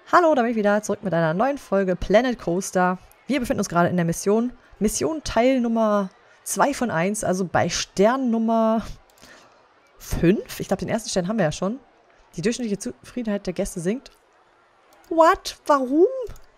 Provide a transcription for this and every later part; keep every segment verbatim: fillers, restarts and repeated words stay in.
Hallo, da bin ich wieder zurück mit einer neuen Folge Planet Coaster. Wir befinden uns gerade in der Mission. Mission Teil Nummer zwei von eins, also bei Stern Nummer fünf. Ich glaube, den ersten Stern haben wir ja schon. Die durchschnittliche Zufriedenheit der Gäste sinkt. What? Warum?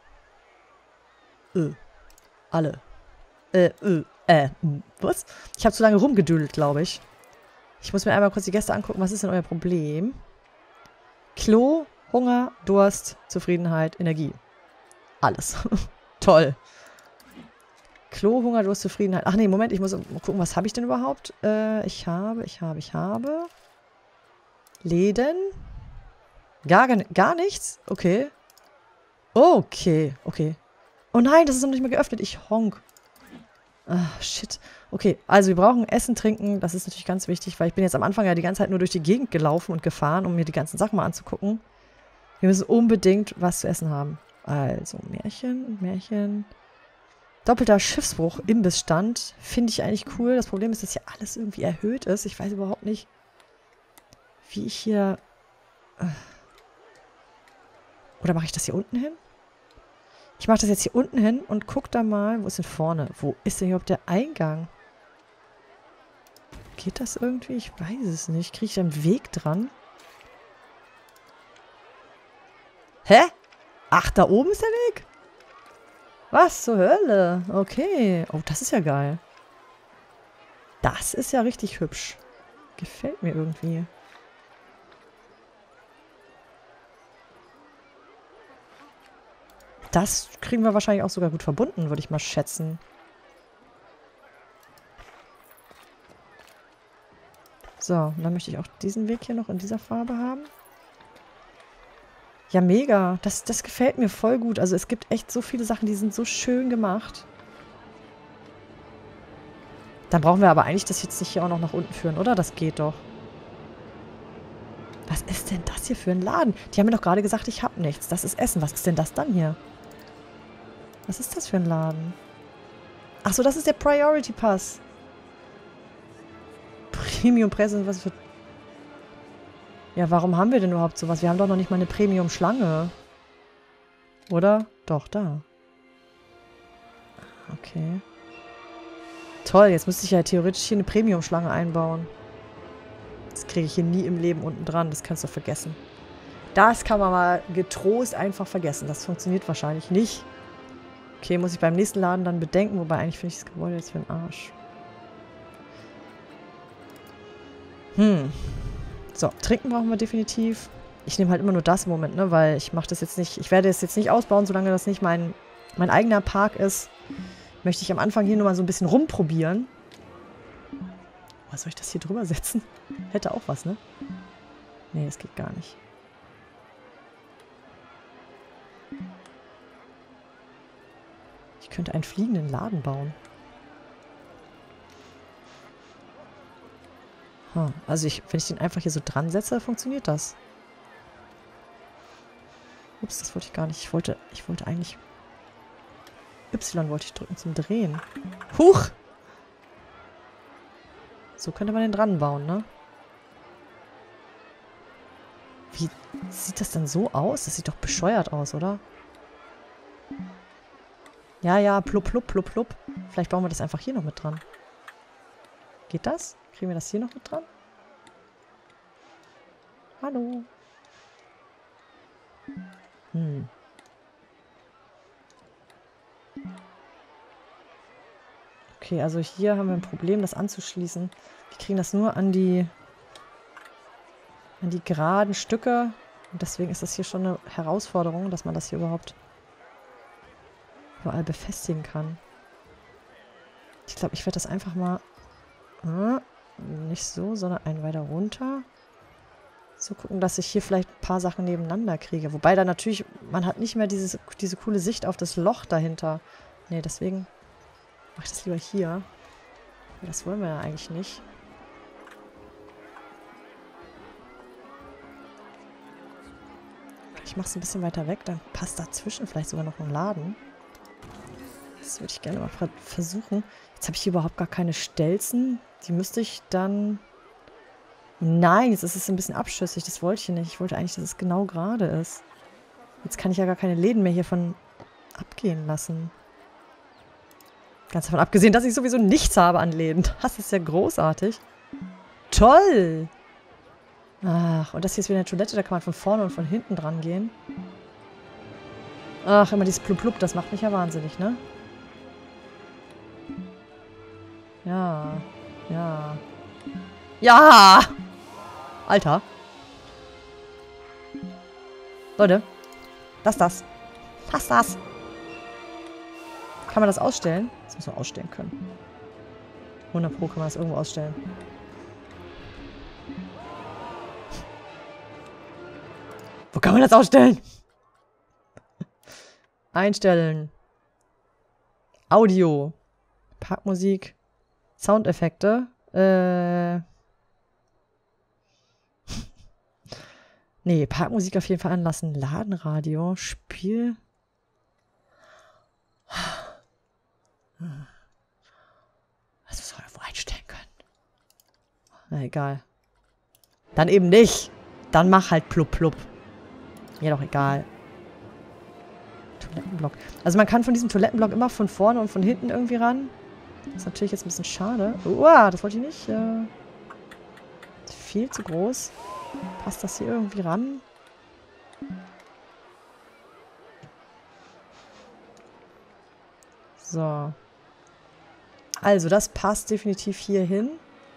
Äh. Alle. Äh, äh, äh, was? Ich habe zu lange rumgedüdelt, glaube ich. Ich muss mir einmal kurz die Gäste angucken. Was ist denn euer Problem? Klo, Hunger, Durst, Zufriedenheit, Energie. Alles. Toll. Klo, Hunger, Durst, Zufriedenheit. Ach nee, Moment, ich muss gucken, was habe ich denn überhaupt? Äh, ich habe, ich habe, ich habe. Läden. Gar, gar nichts? Okay. Okay, okay. Oh nein, das ist noch nicht mehr geöffnet. Ich honk. Ah, shit. Okay, also wir brauchen Essen, Trinken. Das ist natürlich ganz wichtig, weil ich bin jetzt am Anfang ja die ganze Zeit nur durch die Gegend gelaufen und gefahren, um mir die ganzen Sachen mal anzugucken. Wir müssen unbedingt was zu essen haben. Also, Märchen, Märchen. Doppelter Schiffsbruch, Imbissstand. Finde ich eigentlich cool. Das Problem ist, dass hier alles irgendwie erhöht ist. Ich weiß überhaupt nicht, wie ich hier... Oder mache ich das hier unten hin? Ich mache das jetzt hier unten hin und gucke da mal. Wo ist denn vorne? Wo ist denn überhaupt der Eingang? Geht das irgendwie? Ich weiß es nicht. Kriege ich da einen Weg dran? Hä? Ach, da oben ist der Weg? Was zur Hölle? Okay. Oh, das ist ja geil. Das ist ja richtig hübsch. Gefällt mir irgendwie. Das kriegen wir wahrscheinlich auch sogar gut verbunden, würde ich mal schätzen. So, und dann möchte ich auch diesen Weg hier noch in dieser Farbe haben. Ja, mega. Das, das gefällt mir voll gut. Also es gibt echt so viele Sachen, die sind so schön gemacht. Dann brauchen wir aber eigentlich das jetzt nicht hier auch noch nach unten führen, oder? Das geht doch. Was ist denn das hier für ein Laden? Die haben mir doch gerade gesagt, ich habe nichts. Das ist Essen. Was ist denn das dann hier? Was ist das für ein Laden? Achso, das ist der Priority Pass. Premium Present, was für... Ja, warum haben wir denn überhaupt sowas? Wir haben doch noch nicht mal eine Premium-Schlange. Oder? Doch, da. Okay. Toll, jetzt müsste ich ja theoretisch hier eine Premium-Schlange einbauen. Das kriege ich hier nie im Leben unten dran. Das kannst du vergessen. Das kann man mal getrost einfach vergessen. Das funktioniert wahrscheinlich nicht. Okay, muss ich beim nächsten Laden dann bedenken. Wobei eigentlich finde ich das Gebäude jetzt für den Arsch. Hm. So, trinken brauchen wir definitiv. Ich nehme halt immer nur das im Moment, ne, weil ich mache das jetzt nicht, ich werde es jetzt nicht ausbauen, solange das nicht mein, mein eigener Park ist. Möchte ich am Anfang hier nur mal so ein bisschen rumprobieren. Was soll ich das hier drüber setzen? Hätte auch was, ne? Nee, das geht gar nicht. Ich könnte einen fliegenden Laden bauen. Hm, also ich, wenn ich den einfach hier so dran setze, funktioniert das. Ups, das wollte ich gar nicht. Ich wollte, ich wollte eigentlich... Y wollte ich drücken zum Drehen. Huch! So könnte man den dran bauen, ne? Wie sieht das denn so aus? Das sieht doch bescheuert aus, oder? Ja, ja, plupp, plupp, plupp, plupp. Vielleicht bauen wir das einfach hier noch mit dran. Geht das? Kriegen wir das hier noch mit dran? Hallo. Hm. Okay, also hier haben wir ein Problem, das anzuschließen. Wir kriegen das nur an die an die geraden Stücke. Und deswegen ist das hier schon eine Herausforderung, dass man das hier überhaupt überall befestigen kann. Ich glaube, ich werde das einfach mal äh, nicht so, sondern einen weiter runter. So gucken, dass ich hier vielleicht ein paar Sachen nebeneinander kriege. Wobei da natürlich, man hat nicht mehr dieses, diese coole Sicht auf das Loch dahinter. Nee, deswegen mache ich das lieber hier. Das wollen wir ja eigentlich nicht. Ich mache es ein bisschen weiter weg, dann passt dazwischen vielleicht sogar noch ein Laden. Das würde ich gerne mal versuchen. Jetzt habe ich hier überhaupt gar keine Stelzen. Die müsste ich dann... Nein, jetzt ist es ein bisschen abschüssig. Das wollte ich nicht. Ich wollte eigentlich, dass es genau gerade ist. Jetzt kann ich ja gar keine Läden mehr hiervon abgehen lassen. Ganz davon abgesehen, dass ich sowieso nichts habe an Läden. Das ist ja großartig. Toll! Ach, und das hier ist wieder eine Toilette, da kann man von vorne und von hinten dran gehen. Ach, immer dieses Plup-Plup, das macht mich ja wahnsinnig, ne? Ja. Ja. Ja! Alter. Leute. Lass das. Lass das. Kann man das ausstellen? Das muss man ausstellen können. hundert Pro kann man das irgendwo ausstellen. Wo kann man das ausstellen? Einstellen. Audio. Parkmusik. Soundeffekte. Äh. Nee, Parkmusik auf jeden Fall anlassen. Ladenradio. Spiel. Das muss man irgendwo einstellen können. Na egal. Dann eben nicht. Dann mach halt plupp plupp. Mir doch egal. Toilettenblock. Also man kann von diesem Toilettenblock immer von vorne und von hinten irgendwie ran. Das ist natürlich jetzt ein bisschen schade. Uah, das wollte ich nicht. Äh, viel zu groß. Passt das hier irgendwie ran? So. Also, das passt definitiv hier hin.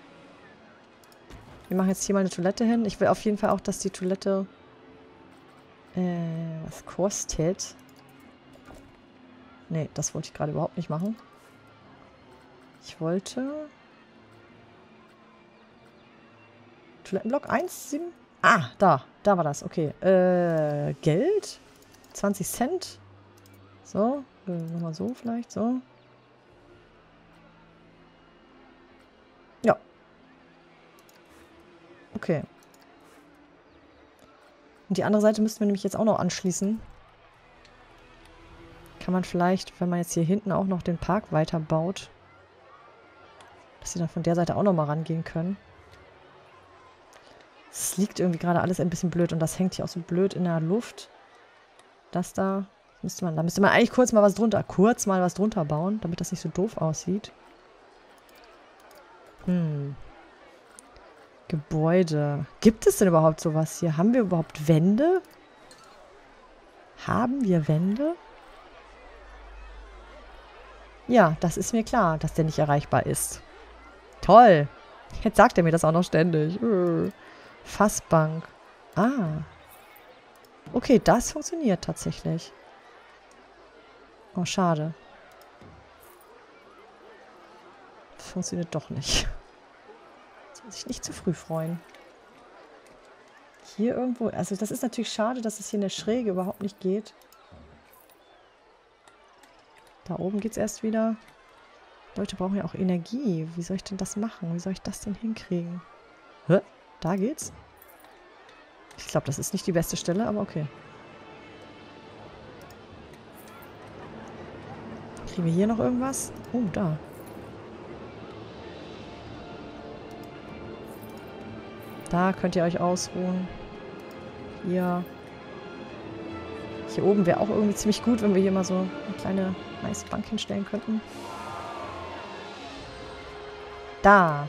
Wir machen jetzt hier mal eine Toilette hin. Ich will auf jeden Fall auch, dass die Toilette äh, was kostet. Nee, das wollte ich gerade überhaupt nicht machen. Ich wollte Toilettenblock eins, sieben. Ah, da. Da war das. Okay. Äh, Geld. zwanzig Cent. So. Äh, nochmal so vielleicht. So. Ja. Okay. Und die andere Seite müssten wir nämlich jetzt auch noch anschließen. Kann man vielleicht, wenn man jetzt hier hinten auch noch den Park weiterbaut, dass sie dann von der Seite auch nochmal rangehen können. Es liegt irgendwie gerade alles ein bisschen blöd und das hängt hier auch so blöd in der Luft. Das da müsste man, da müsste man eigentlich kurz mal was drunter, kurz mal was drunter bauen, damit das nicht so doof aussieht. Hm. Gebäude. Gibt es denn überhaupt sowas hier? Haben wir überhaupt Wände? Haben wir Wände? Ja, das ist mir klar, dass der nicht erreichbar ist. Toll. Jetzt sagt er mir das auch noch ständig. Äh. Fassbank. Ah. Okay, das funktioniert tatsächlich. Oh, schade. Das funktioniert doch nicht. Soll sich nicht zu früh freuen. Hier irgendwo. Also das ist natürlich schade, dass es hier in der Schräge überhaupt nicht geht. Da oben geht es erst wieder. Leute brauchen ja auch Energie. Wie soll ich denn das machen? Wie soll ich das denn hinkriegen? Hä? Da geht's? Ich glaube, das ist nicht die beste Stelle, aber okay. Kriegen wir hier noch irgendwas? Oh, da. Da könnt ihr euch ausruhen. Hier. Hier oben wäre auch irgendwie ziemlich gut, wenn wir hier mal so eine kleine nice Bank hinstellen könnten. Da.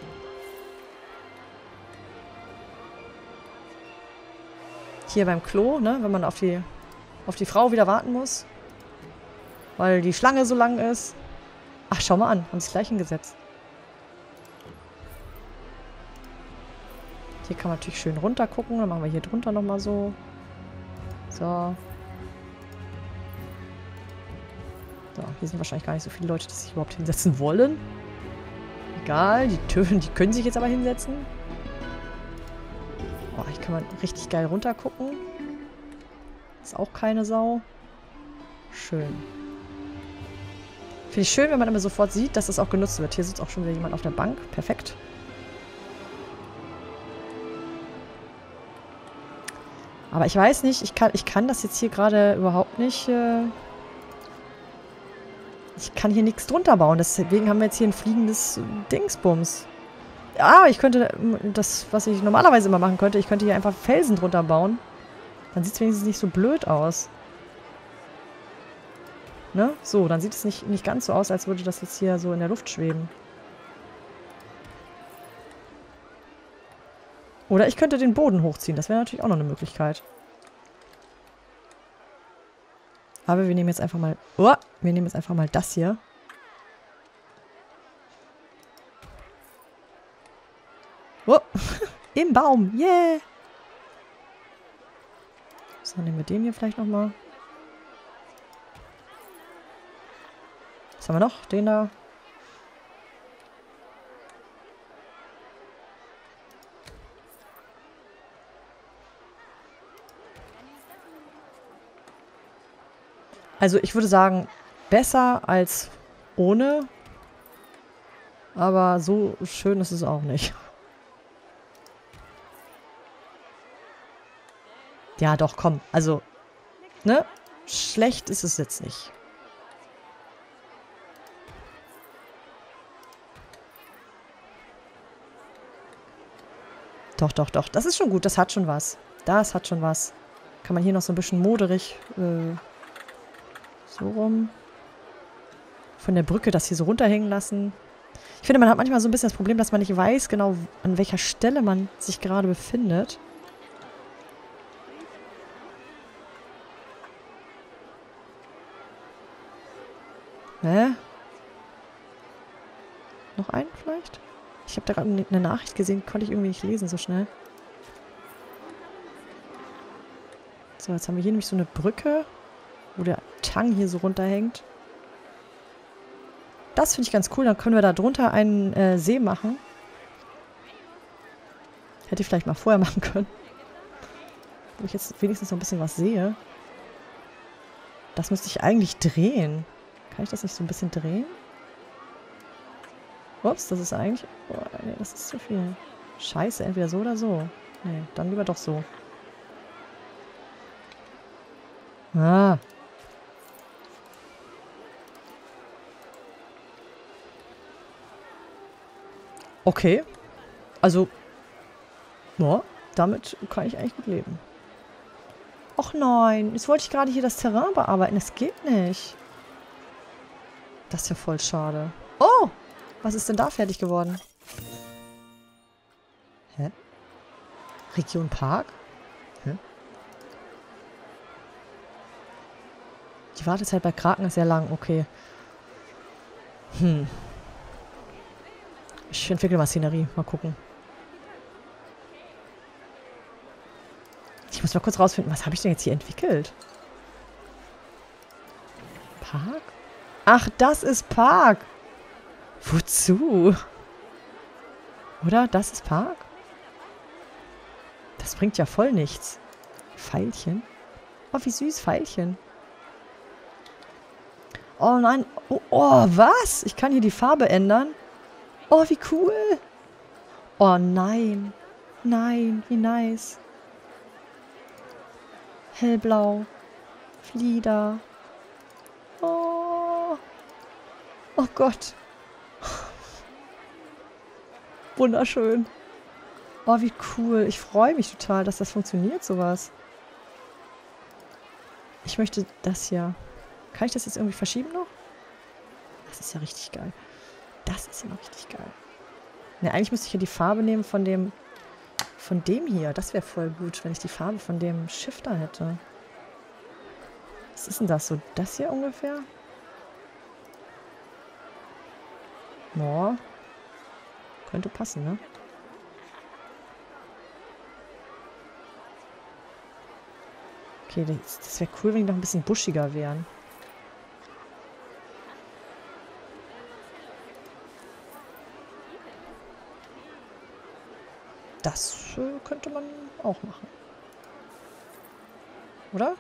Hier beim Klo, ne, wenn man auf die, auf die Frau wieder warten muss. Weil die Schlange so lang ist. Ach, schau mal an. Haben sie es gleich hingesetzt. Hier kann man natürlich schön runter gucken. Dann machen wir hier drunter nochmal so. So. So, hier sind wahrscheinlich gar nicht so viele Leute, die sich überhaupt hinsetzen wollen. Egal, die, Türen, die können sich jetzt aber hinsetzen. Oh, hier kann man richtig geil runter gucken. Ist auch keine Sau. Schön. Finde ich schön, wenn man immer sofort sieht, dass das auch genutzt wird. Hier sitzt auch schon wieder jemand auf der Bank. Perfekt. Aber ich weiß nicht, ich kann, ich kann das jetzt hier gerade überhaupt nicht... Äh ich kann hier nichts drunter bauen. Deswegen haben wir jetzt hier ein fliegendes Dingsbums. Ja, ich könnte das, was ich normalerweise immer machen könnte, ich könnte hier einfach Felsen drunter bauen. Dann sieht es wenigstens nicht so blöd aus. Ne? So, dann sieht es nicht, nicht ganz so aus, als würde das jetzt hier so in der Luft schweben. Oder ich könnte den Boden hochziehen. Das wäre natürlich auch noch eine Möglichkeit. Aber wir nehmen jetzt einfach mal... Oh, wir nehmen jetzt einfach mal das hier. Oh, im Baum. Yeah. So, nehmen wir den hier vielleicht nochmal. Was haben wir noch? Den da. Also ich würde sagen, besser als ohne. Aber so schön ist es auch nicht. Ja, doch, komm. Also, ne? Schlecht ist es jetzt nicht. Doch, doch, doch. Das ist schon gut. Das hat schon was. Das hat schon was. Kann man hier noch so ein bisschen moderig äh, so rum von der Brücke das hier so runterhängen lassen. Ich finde, man hat manchmal so ein bisschen das Problem, dass man nicht weiß genau, an welcher Stelle man sich gerade befindet. Hä? Noch einen vielleicht? Ich habe da gerade eine Nachricht gesehen, konnte ich irgendwie nicht lesen so schnell. So, jetzt haben wir hier nämlich so eine Brücke, wo der Tang hier so runterhängt. Das finde ich ganz cool. Dann können wir da drunter einen äh, See machen. Hätte ich vielleicht mal vorher machen können. Wo ich jetzt wenigstens noch ein bisschen was sehe. Das müsste ich eigentlich drehen. Kann ich das nicht so ein bisschen drehen? Ups, das ist eigentlich... Oh, nee, das ist zu viel. Scheiße, entweder so oder so. Nee, dann lieber doch so. Ah. Okay. Also, ja, damit kann ich eigentlich gut leben. Och nein, jetzt wollte ich gerade hier das Terrain bearbeiten. Das geht nicht. Das ist ja voll schade. Oh, was ist denn da fertig geworden? Hä? Region Park? Hä? Die Wartezeit bei Kraken ist sehr lang. Okay. Hm. Ich entwickle mal Szenerie. Mal gucken. Ich muss mal kurz rausfinden, was habe ich denn jetzt hier entwickelt? Park? Ach, das ist Park. Wozu? Oder? Das ist Park? Das bringt ja voll nichts. Pfeilchen? Oh, wie süß, Pfeilchen. Oh nein. Oh, oh, was? Ich kann hier die Farbe ändern. Oh, wie cool. Oh nein. Nein, wie nice. Hellblau. Flieder. Oh. Oh Gott. Wunderschön. Oh, wie cool. Ich freue mich total, dass das funktioniert, sowas. Ich möchte das hier. Kann ich das jetzt irgendwie verschieben noch? Das ist ja richtig geil. Das ist ja noch richtig geil. Ne, eigentlich müsste ich ja die Farbe nehmen von dem von dem hier. Das wäre voll gut, wenn ich die Farbe von dem Shifter hätte. Was ist denn das? So das hier ungefähr? Boah. Könnte passen, ne? Okay, das, das wäre cool, wenn die noch ein bisschen buschiger wären. Das äh, könnte man auch machen. Oder?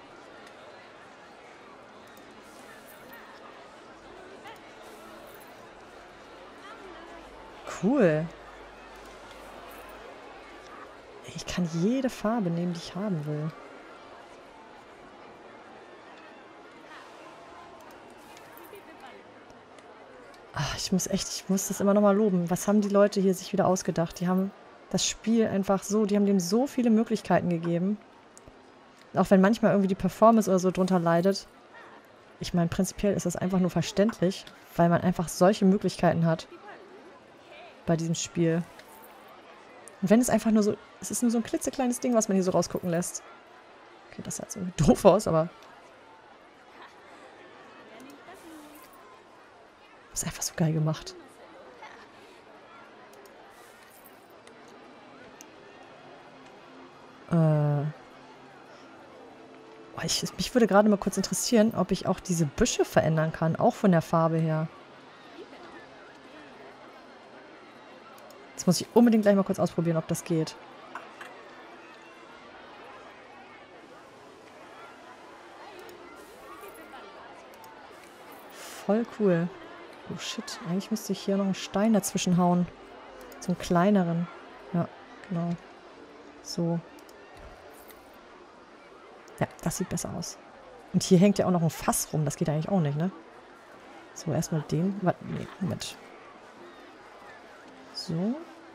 Cool. Ich kann jede Farbe nehmen, die ich haben will. Ach, ich muss echt, ich muss das immer noch mal loben. Was haben die Leute hier sich wieder ausgedacht? Die haben das Spiel einfach so, die haben dem so viele Möglichkeiten gegeben. Auch wenn manchmal irgendwie die Performance oder so drunter leidet. ich meine, prinzipiell ist das einfach nur verständlich, weil man einfach solche Möglichkeiten hat bei diesem Spiel. Und wenn es einfach nur so, es ist nur so ein klitzekleines Ding, was man hier so rausgucken lässt. Okay, das sah jetzt irgendwie doof aus, aber ist einfach so geil gemacht. Äh. Oh, ich, mich würde gerade mal kurz interessieren, ob ich auch diese Büsche verändern kann, auch von der Farbe her. Jetzt muss ich unbedingt gleich mal kurz ausprobieren, ob das geht. Voll cool. Oh shit, eigentlich müsste ich hier noch einen Stein dazwischen hauen. So einen kleineren. Ja, genau. So. Ja, das sieht besser aus. Und hier hängt ja auch noch ein Fass rum. Das geht eigentlich auch nicht, ne? So, erstmal den. Warte, nee, Moment. So.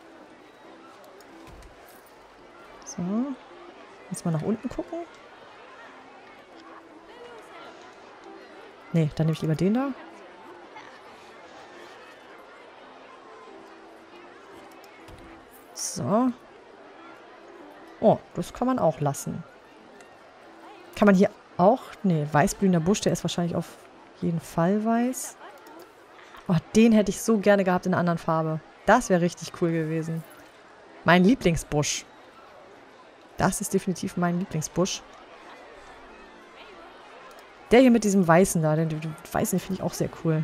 So. Jetzt mal nach unten gucken. Nee, dann nehme ich lieber den da. So. Oh, das kann man auch lassen. Kann man hier auch... Nee, weißblühender Busch, der ist wahrscheinlich auf jeden Fall weiß. Oh, den hätte ich so gerne gehabt in einer anderen Farbe. Das wäre richtig cool gewesen. Mein Lieblingsbusch. Das ist definitiv mein Lieblingsbusch. Der hier mit diesem Weißen da, den, den Weißen finde ich auch sehr cool.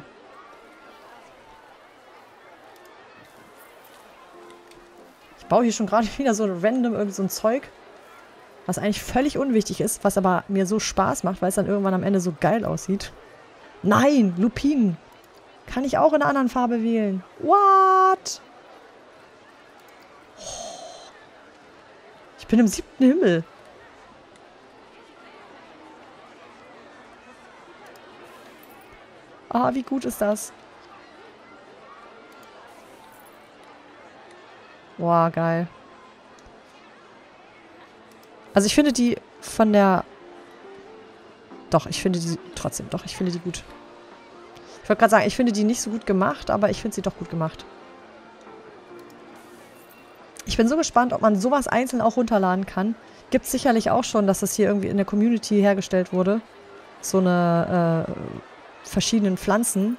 Ich baue hier schon gerade wieder so random irgend so ein Zeug, was eigentlich völlig unwichtig ist, was aber mir so Spaß macht, weil es dann irgendwann am Ende so geil aussieht. Nein, Lupinen. Kann ich auch in einer anderen Farbe wählen. What? Ich bin im siebten Himmel. Ah, wie gut ist das? Boah, geil. Also ich finde die von der... Doch, ich finde die trotzdem. Doch, ich finde die gut. Ich wollte gerade sagen, ich finde die nicht so gut gemacht, aber ich finde sie doch gut gemacht. Ich bin so gespannt, ob man sowas einzeln auch runterladen kann. Gibt es sicherlich auch schon, dass das hier irgendwie in der Community hergestellt wurde. So eine äh, verschiedenen Pflanzen.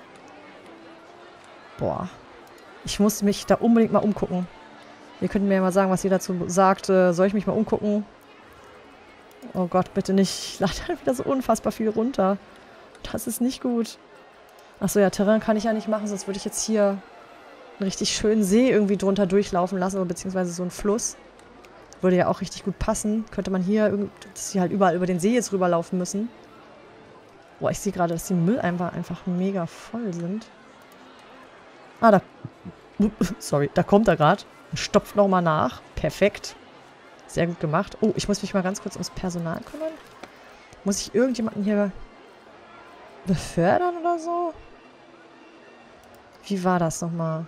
Boah. Ich muss mich da unbedingt mal umgucken. Ihr könnt mir ja mal sagen, was ihr dazu sagt. Äh, soll ich mich mal umgucken? Oh Gott, bitte nicht. Ich lade dann wieder so unfassbar viel runter. Das ist nicht gut. Achso, ja, Terrain kann ich ja nicht machen, sonst würde ich jetzt hier einen richtig schönen See irgendwie drunter durchlaufen lassen, oder beziehungsweise so einen Fluss. Würde ja auch richtig gut passen. Könnte man hier, dass sie halt überall über den See jetzt rüberlaufen müssen. Boah, ich sehe gerade, dass die Mülleimer einfach mega voll sind. Ah, da... Sorry, da kommt er gerade. Und stopft nochmal nach. Perfekt. Sehr gut gemacht. Oh, ich muss mich mal ganz kurz ums Personal kümmern. Muss ich irgendjemanden hier befördern oder so? Wie war das nochmal?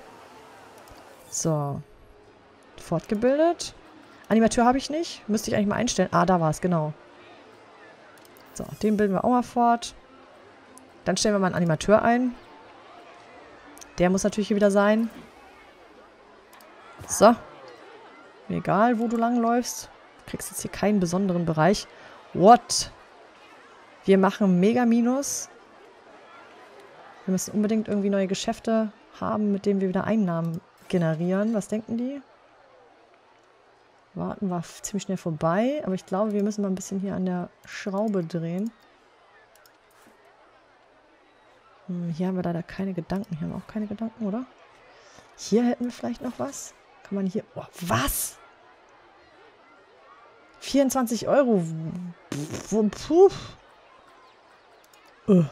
So. Fortgebildet. Animateur habe ich nicht. Müsste ich eigentlich mal einstellen. Ah, da war es, genau. So, den bilden wir auch mal fort. Dann stellen wir mal einen Animateur ein. Der muss natürlich hier wieder sein. So. Mir egal, wo du langläufst. Du kriegst jetzt hier keinen besonderen Bereich. What? Wir machen mega Minus. Wir müssen unbedingt irgendwie neue Geschäfte haben, mit denen wir wieder Einnahmen generieren. Was denken die? Warten war ziemlich schnell vorbei. Aber ich glaube, wir müssen mal ein bisschen hier an der Schraube drehen. Hm, hier haben wir leider keine Gedanken. Hier haben wir auch keine Gedanken, oder? Hier hätten wir vielleicht noch was. Kann man hier... Oh, was? vierundzwanzig Euro. Puh. Puh. Uh.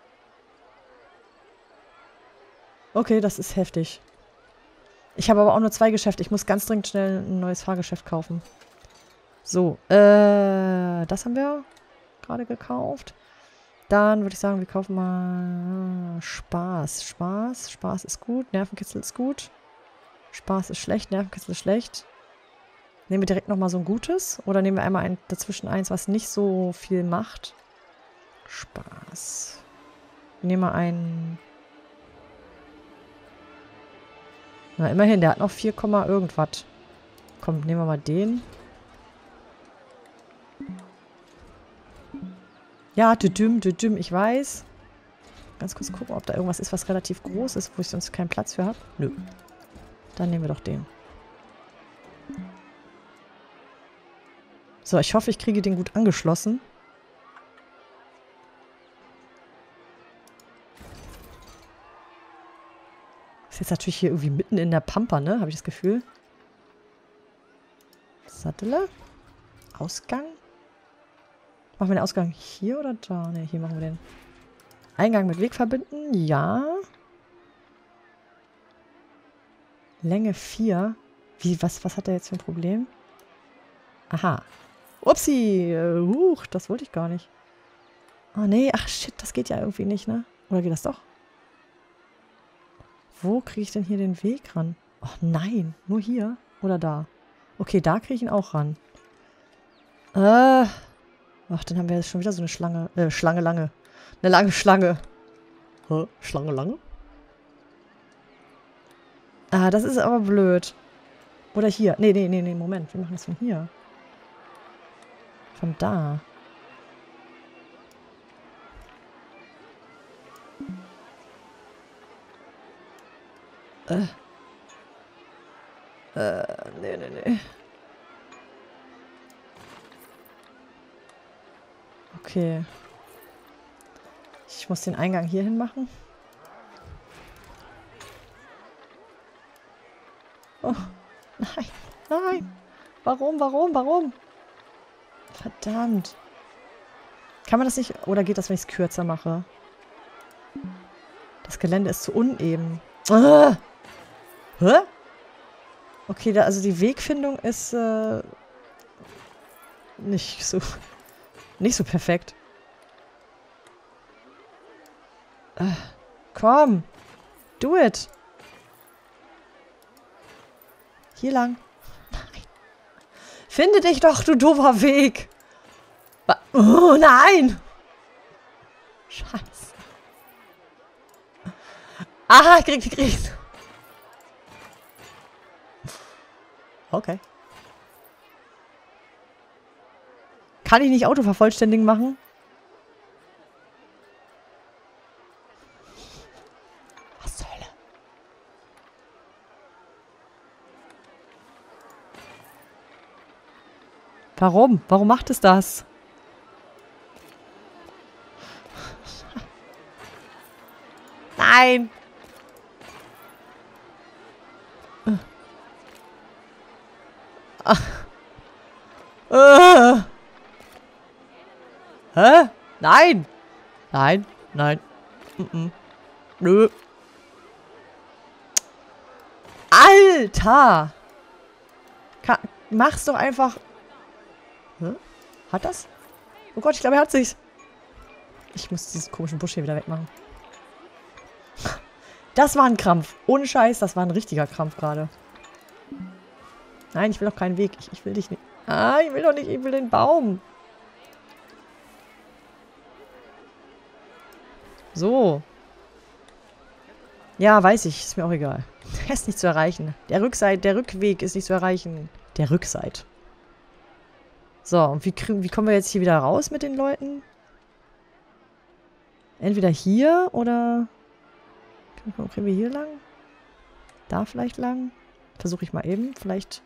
Okay, das ist heftig. Ich habe aber auch nur zwei Geschäfte. Ich muss ganz dringend schnell ein neues Fahrgeschäft kaufen. So, äh, das haben wir gerade gekauft. Dann würde ich sagen, wir kaufen mal Spaß. Spaß, Spaß ist gut. Nervenkitzel ist gut. Spaß ist schlecht, Nervenkitzel ist schlecht. Nehmen wir direkt nochmal so ein gutes? Oder nehmen wir einmal ein, dazwischen eins, was nicht so viel macht? Spaß. Ich nehme mal einen... Na, immerhin, der hat noch vier, irgendwas. Komm, nehmen wir mal den. Ja, düdüm, düdüm, ich weiß. Ganz kurz gucken, ob da irgendwas ist, was relativ groß ist, wo ich sonst keinen Platz für habe. Nö. Dann nehmen wir doch den. So, ich hoffe, ich kriege den gut angeschlossen. Ist jetzt natürlich hier irgendwie mitten in der Pampa, ne? Habe ich das Gefühl. Sattel. Ausgang. Machen wir den Ausgang hier oder da? Ne, hier machen wir den. Eingang mit Weg verbinden. Ja. Länge vier. Wie, was, was hat der jetzt für ein Problem? Aha. Upsi. Huch, das wollte ich gar nicht. Oh nee, ach shit, das geht ja irgendwie nicht, ne? Oder geht das doch? Wo kriege ich denn hier den Weg ran? Oh nein, nur hier oder da? Okay, da kriege ich ihn auch ran. Äh. Ach, dann haben wir jetzt schon wieder so eine Schlange. Äh, Schlange lange. Eine lange Schlange. Hä? Schlange lange? Ah, das ist aber blöd. Oder hier. Nee, nee, nee, nee, Moment. Wir machen das von hier. Von da. Äh. Äh, nee, nee, nee. Okay. Ich muss den Eingang hier hin machen. Oh, nein, nein. Warum, warum, warum? Verdammt. Kann man das nicht... Oder geht das, wenn ich es kürzer mache? Das Gelände ist zu uneben. Ah! Hä? Okay, da, also die Wegfindung ist äh, nicht so... Nicht so perfekt. Äh, komm. Do it. Hier lang. Nein. Finde dich doch, du doofer Weg. Oh, nein. Scheiße. Aha, ich krieg, ich krieg. Okay. Kann ich nicht Auto vervollständigen machen? Was zur Hölle? Warum? Warum macht es das? Nein! Ach. Uh. Hä? Nein! Nein, nein. Mm -mm. Nö. Alter! Ka mach's doch einfach. Hä? Hat das? Oh Gott, ich glaube, er hat sich's. Ich muss diesen komischen Busch hier wieder wegmachen. Das war ein Krampf. Ohne Scheiß, das war ein richtiger Krampf gerade. Nein, ich will doch keinen Weg. Ich, ich will dich nicht. Ah, ich will doch nicht. Ich will den Baum. So. Ja, weiß ich. Ist mir auch egal. Der ist nicht zu erreichen. Der Rückseite, der Rückweg ist nicht zu erreichen. Der Rückseite. So, und wie, wie kommen wir jetzt hier wieder raus mit den Leuten? Entweder hier oder... Kriegen wir hier lang? Da vielleicht lang? Versuche ich mal eben. Vielleicht...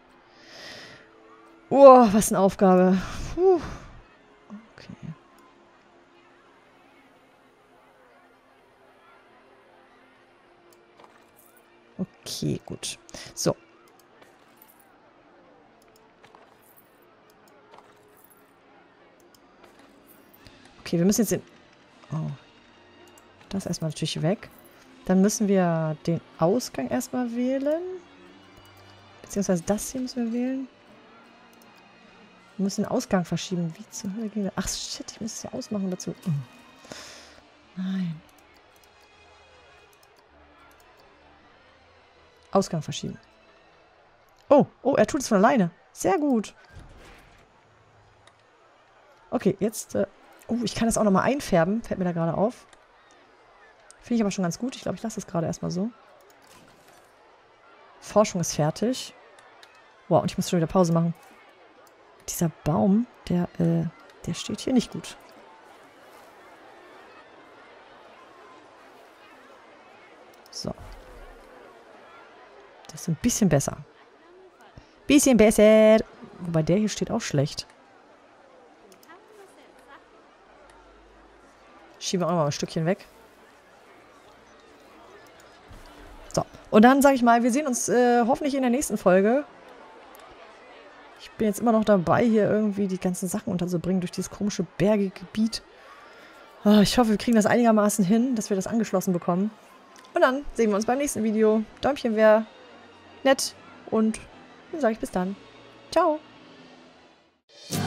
Oh, was eine Aufgabe. Puh. Okay. Okay, gut. So. Okay, wir müssen jetzt den... Oh. Das erstmal natürlich weg. Dann müssen wir den Ausgang erstmal wählen. Beziehungsweise das hier müssen wir wählen. Wir müssen den Ausgang verschieben. Wie zur Hölle geht das? Ach shit, ich muss es ja ausmachen dazu. Oh. Nein. Ausgang verschieben. Oh, oh, er tut es von alleine. Sehr gut. Okay, jetzt äh, Oh, ich kann das auch nochmal einfärben. Fällt mir da gerade auf. Finde ich aber schon ganz gut. Ich glaube, ich lasse das gerade erstmal so. Forschung ist fertig. Wow, und ich muss schon wieder Pause machen. Dieser Baum, der, äh, der steht hier nicht gut. So. Das ist ein bisschen besser. Bisschen besser. Wobei der hier steht auch schlecht. Schieben wir auch noch mal ein Stückchen weg. So. Und dann sage ich mal, wir sehen uns äh, hoffentlich in der nächsten Folge. Ich bin jetzt immer noch dabei, hier irgendwie die ganzen Sachen unterzubringen durch dieses komische bergige Gebiet. Oh, ich hoffe, wir kriegen das einigermaßen hin, dass wir das angeschlossen bekommen. Und dann sehen wir uns beim nächsten Video. Däumchen wäre nett. Und dann sage ich bis dann. Ciao.